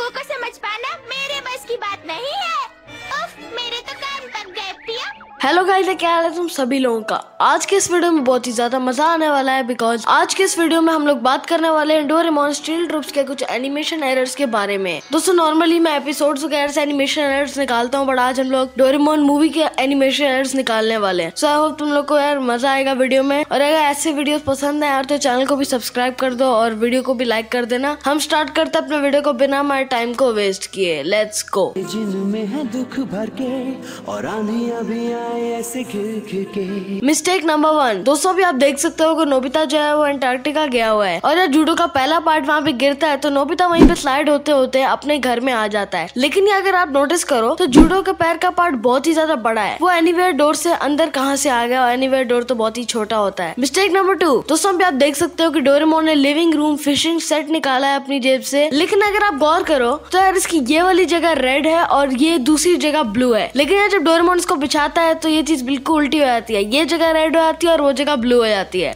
लोगों को समझ पाना मेरे बस की बात नहीं है। उफ, मेरे तो कान पक गए प्रिया। हेलो गाइस, क्या हाल है तुम सभी लोगों का। आज के इस वीडियो में बहुत ही ज्यादा मजा आने वाला है बिकॉज आज के इस वीडियो में हम लोग बात करने वाले हैं डोरेमोन स्टील ट्रूप्स के कुछ एनिमेशन एरर्स के बारे में। दोस्तों नॉर्मली मैं एपिसोड्स वगैरह से एनिमेशन एरर्स निकालता हूँ, बट आज हम लोग डोरेमोन मूवी के एनिमेशन एरर्स निकालने वाले हैं। सो आई होप तुम लोग को यार मजा आएगा वीडियो में, और अगर ऐसे वीडियो पसंद है यार तो चैनल को भी सब्सक्राइब कर दो और वीडियो को भी लाइक कर देना। हम स्टार्ट करते अपने वीडियो को बिना हमारे टाइम को वेस्ट किए। Let's go. जिनमें है दुख भर के और आंधियां भी आए ऐसे मिस्टेक नंबर 1। दोस्तों अभी आप देख सकते हो कि नोबिता जो है वो अंटार्कटिका गया हुआ है, और जब जूडो का पहला पार्ट वहाँ पे गिरता है तो नोबिता वहीं पे स्लाइड होते होते अपने घर में आ जाता है। लेकिन ये अगर आप नोटिस करो तो जूडो के पैर का पार्ट बहुत ही ज्यादा बड़ा है। वो एनीवेयर डोर से अंदर कहाँ से आ गया, और एनीवेयर डोर तो बहुत ही छोटा होता है। Mistake number 2। दोस्तों अभी आप देख सकते हो कि डोरेमोन ने लिविंग रूम फिशिंग सेट निकाला है अपनी जेब से, लेकिन अगर आप गौर करो तो यार इसकी ये वाली जगह रेड है और ये दूसरी जगह ब्लू है। लेकिन यार जब डोरेमोन इसको बिछाता है तो ये चीज बिल्कुल उल्टी हो जाती है। ये जगह रेड हो जाती है और वो जगह ब्लू हो जाती है।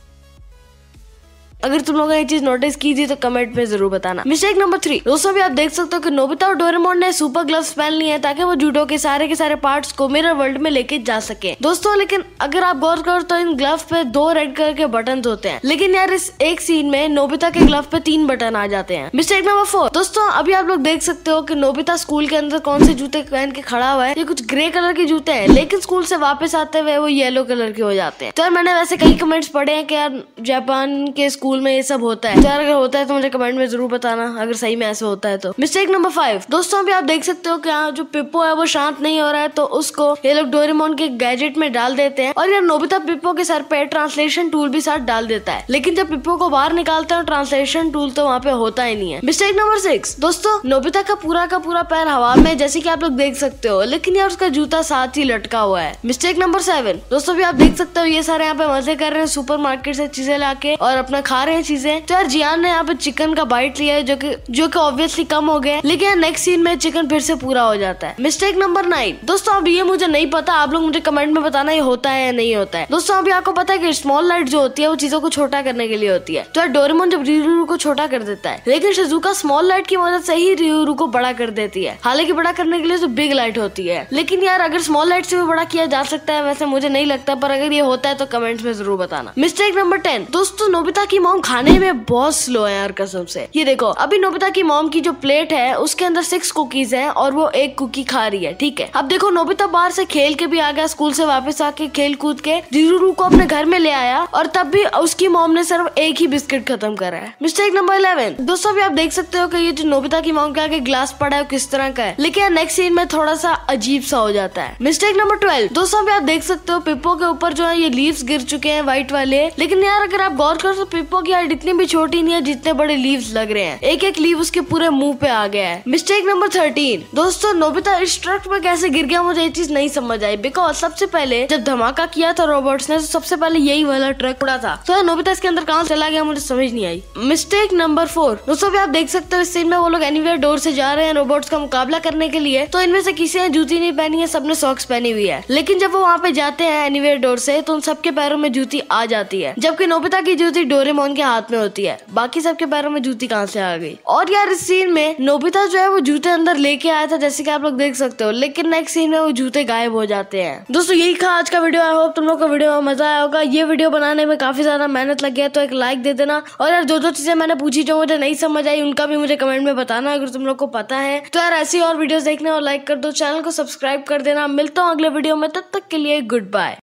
अगर तुम लोगों ने ये चीज नोटिस की थी तो कमेंट में जरूर बताना। Mistake number 3। दोस्तों भी आप देख सकते हो कि नोबिता और डोरेमोन ने सुपर ग्लव्स पहन लिए हैं ताकि वो जूडो के सारे पार्ट्स को मिरर वर्ल्ड में लेके जा सके। दोस्तों लेकिन अगर आप गौर करो तो इन ग्लव पे 2 रेड कलर के बटन होते हैं, लेकिन यार इस एक सीन में नोबिता के ग्लव पे 3 बटन आ जाते हैं। Mistake number 4। दोस्तों अभी आप लोग देख सकते हो कि नोबिता स्कूल के अंदर कौन से जूते पहन के खड़ा हुआ है। ये कुछ ग्रे कलर के जूते हैं, लेकिन स्कूल से वापस आते हुए वो येलो कलर के हो जाते हैं। तो यार मैंने वैसे कई कमेंट्स पढ़े हैं कि यार जापान के स्कूल में ये सब होता है, तो यार अगर होता है तो मुझे कमेंट में जरूर बताना अगर सही में ऐसे होता है तो। Mistake number 5। दोस्तों अभी आप देख सकते हो कि यहाँ जो पिप्पो है वो शांत नहीं हो रहा है, तो उसको ये लोग डोरेमोन के गैजेट में डाल देते हैं, और यार नोबिता पिप्पो के सर पे ट्रांसलेशन टूल भी साथ डाल देता है। लेकिन जब पिप्पो को बाहर निकालते हैं ट्रांसलेशन टूल तो वहाँ पे होता ही नहीं है। Mistake number 6। दोस्तों नोबिता का पूरा पैर हवा में जैसे कि आप लोग देख सकते हो, लेकिन यार उसका जूता साथ ही लटका हुआ है। Mistake number 7। दोस्तों भी आप देख सकते हो ये सारे यहाँ पे मजे कर रहे हैं सुपर मार्केट से चीजें लाके और अपना खा रहे हैं चीजें। तो यार जियान ने यहाँ पे चिकन का बाइट लिया है जो कि ऑब्वियसली कम हो गया, लेकिन नेक्स्ट सीन में चिकन फिर से पूरा हो जाता है। Mistake number 9। दोस्तों अब ये मुझे नहीं पता, आप लोग मुझे कमेंट में बताना ये होता है या नहीं होता है। दोस्तों अभी आपको पता है कि स्मॉल लाइट जो होती है वो चीजों को छोटा करने के लिए होती है। तो यार डोरेमोन जब रियूरू को छोटा कर देता है, लेकिन शिजुका स्मॉल लाइट की मदद से ही रियूरू को बड़ा कर देती है। हालांकि बड़ा करने के लिए तो बिग लाइट होती है, लेकिन यार अगर स्मॉल लाइट से भी बड़ा किया जा सकता है वैसे मुझे नहीं लगता, पर अगर ये होता है तो कमेंट्स में जरूर बताना। Mistake number 10। दोस्तों नोबिता की मॉम खाने में बहुत स्लो है यार कसम से। ये देखो अभी नोबिता की मॉम की जो प्लेट है उसके अंदर 6 कुकीज हैं और वो 1 कुकी खा रही है, ठीक है। अब देखो नोबिता बाहर से खेल के भी आ गया, स्कूल से वापस आके खेल कूद के रियूरू को अपने घर में ले आया, और तब भी उसकी मॉम ने सिर्फ 1 ही बिस्किट खत्म करा है। Mistake number 11। दोस्तों भी आप देख सकते हो कि ये जो नोबिता की मॉम के आगे ग्लास पड़ा है किस तरह का है, लेकिन नेक्स्ट सीन में थोड़ा सा अजीब सा हो जाता है। Mistake number 12। दोस्तों भी आप देख सकते हो पिप्पो के ऊपर जो है ये लीव्स गिर चुके हैं व्हाइट वाले, लेकिन यार अगर आप गौर करो तो पिप्पो की हाइट इतनी भी छोटी नहीं है जितने बड़े लीव्स लग रहे हैं। एक लीव उसके पूरे मुंह पे आ गया है। Mistake number 13। दोस्तों नोबिता इस ट्रक में कैसे गिर गया मुझे ये चीज नहीं समझ आई, बिकॉज सबसे पहले जब धमाका किया था रोबोट्स ने तो सबसे पहले यही वाला ट्रक उड़ा था, तो नोबिता इसके अंदर कहाँ चला गया मुझे समझ नहीं आई। Mistake number 4। दोस्तों भी आप देख सकते हो इस सीन में वो लोग एनीवेयर डोर से जा रहे हैं रोबोट्स का मुकाबला करने के लिए, तो इनमें से किसी ने जूती नहीं पहनी है, सबने सॉक्स पहनी हुई है। लेकिन जब वो वहाँ पे जाते हैं एनीवेयर डोर से तो उन सबके पैरों में जूती आ जाती है, जबकि नोबिता की जूती डोरेमोन के हाथ में होती है। बाकी सबके पैरों में जूती कहाँ से आ गई। और यार इस सीन में नोबिता जो है वो जूते अंदर लेके आया था जैसे कि आप लोग देख सकते हो, लेकिन नेक्स्ट सीन में वो जूते गायब हो जाते हैं। दोस्तों यही था आज का वीडियो। आई होप तुम लोग को वीडियो में मजा आया होगा। ये वीडियो बनाने में काफी ज्यादा मेहनत लग गया, तो एक लाइक दे देना, और यार जो चीजें मैंने पूछी जो मुझे नहीं समझ आई उनका भी मुझे कमेंट में बताना अगर तुम लोग को पता है। तो यार ऐसी और वीडियोस देखने और लाइक कर दो, चैनल को सब्सक्राइब कर देना। मिलता हूँ अगले वीडियो में, तब तक के लिए गुड बाय।